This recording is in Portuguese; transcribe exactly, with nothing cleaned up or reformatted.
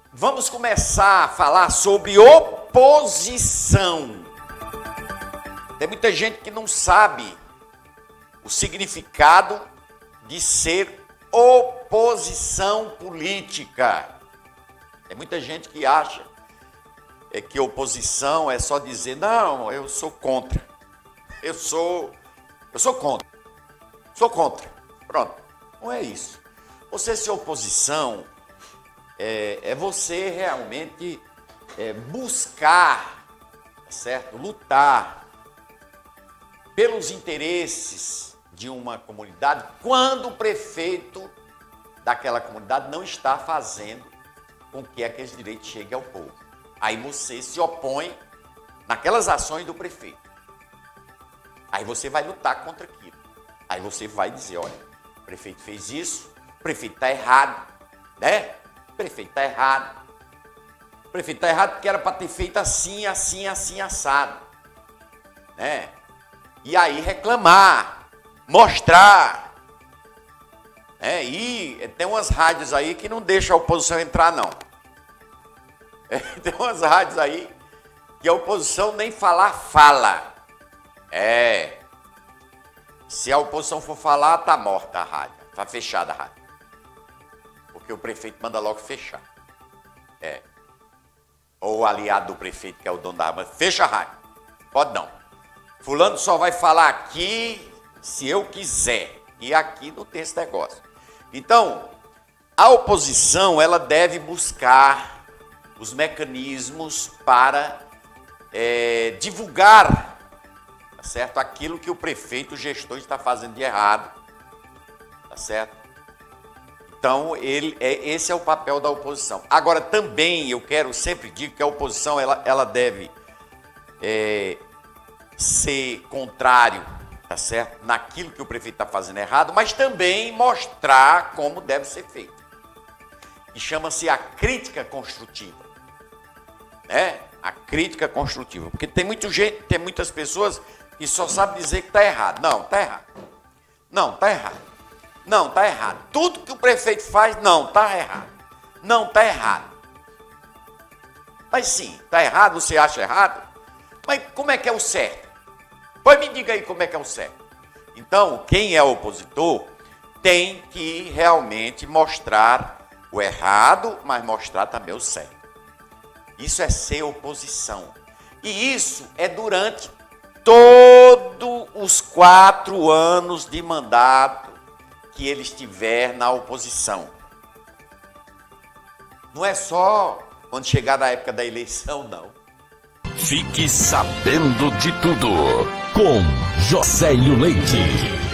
Vamos começar a falar sobre oposição. Tem muita gente que não sabe o significado de ser oposição política. Tem muita gente que acha é que oposição é só dizer, não, eu sou contra. Eu sou, eu sou contra. Sou contra. Pronto. Não é isso. Você ser oposição é, é você realmente é, buscar, certo? Lutar pelos interesses de uma comunidade quando o prefeito daquela comunidade não está fazendo com que aqueles direitos cheguem ao povo. Aí você se opõe naquelas ações do prefeito. Aí você vai lutar contra aquilo. Aí você vai dizer, olha, o prefeito fez isso, o prefeito está errado, né? O prefeito está errado. O prefeito está errado porque era para ter feito assim, assim, assim, assado. Né? E aí reclamar, mostrar. É, e tem umas rádios aí que não deixam a oposição entrar, não. É, tem umas rádios aí que a oposição nem falar, fala. É. Se a oposição for falar, tá morta a rádio. Tá fechada a rádio. Porque o prefeito manda logo fechar. É. Ou o aliado do prefeito, que é o dono da rádio, fecha a rádio. Pode não. Fulano só vai falar aqui se eu quiser. E aqui não tem esse negócio. Então, a oposição, ela deve buscar os mecanismos para é, divulgar, tá certo? Aquilo que o prefeito, o gestor está fazendo de errado, tá certo? Então, ele, é, esse é o papel da oposição. Agora, também, eu quero, sempre digo que a oposição, ela, ela deve é, ser contrário, tá certo? Naquilo que o prefeito está fazendo errado, mas também mostrar como deve ser feito. E chama-se a crítica construtiva. Né? A crítica construtiva. Porque tem, muito gente, tem muitas pessoas que só sabem dizer que está errado. Não, está errado. Não, está errado. Não, está errado. Tudo que o prefeito faz, não, está errado. Não, está errado. Mas sim, está errado, você acha errado? Mas como é que é o certo? Pois me diga aí como é que é o certo. Então, quem é opositor tem que realmente mostrar o errado, mas mostrar também o certo. Isso é ser oposição. E isso é durante todos os quatro anos de mandato que ele estiver na oposição. Não é só quando chegar na época da eleição, não. Fique sabendo de tudo com Josélio Leite.